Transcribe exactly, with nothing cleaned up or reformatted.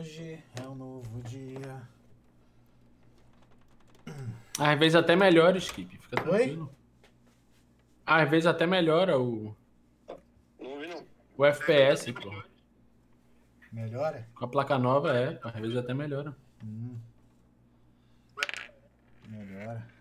Hoje é um novo dia. Às vezes até melhora, Skip. Fica Oi? tranquilo. Às vezes até melhora o, Não ouvi, não. o F P S, pô. Melhora? Com a placa nova, é. Às vezes até melhora. Hum. Melhora.